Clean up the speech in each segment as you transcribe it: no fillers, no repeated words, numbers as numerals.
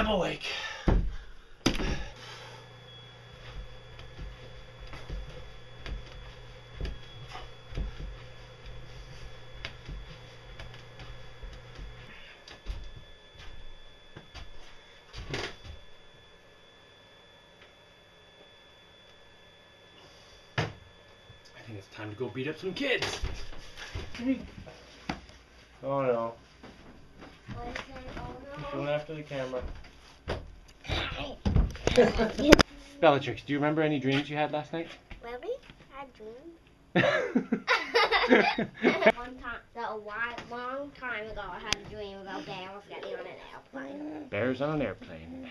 awake. I think it's time to go beat up some kids. Oh no. Going after the camera. Bellatrix, do you remember any dreams you had last night? Really? I dreamed. One time, a long time ago, I had a dream about bears getting on an airplane. Bears on an airplane.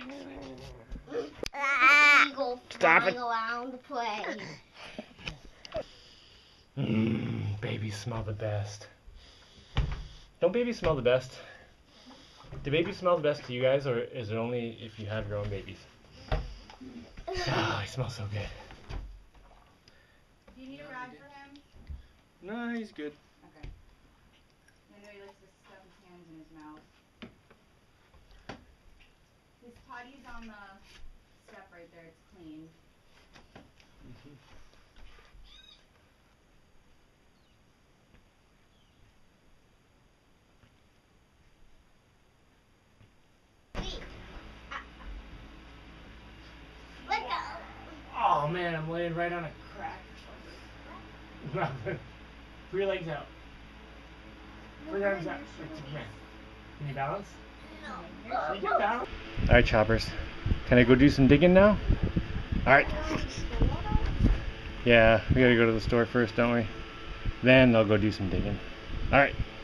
Eagle Stop flying it. around the place. Babies smell the best. Don't babies smell the best? Do babies smell the best to you guys, or is it only if you have your own babies? Oh, he smells so good. Do you need a rag for him? No, he's good. Okay. I know he likes to stuff his hands in his mouth. His potty's on the step right there. It's clean. Let go. Oh man, I'm laying right on a crack. Put your legs out. Put your arms out. Can you balance? No. You can balance. Alright, choppers. Can I go do some digging now? Alright. Yeah, we gotta go to the store first, don't we? Then I'll go do some digging. Alright.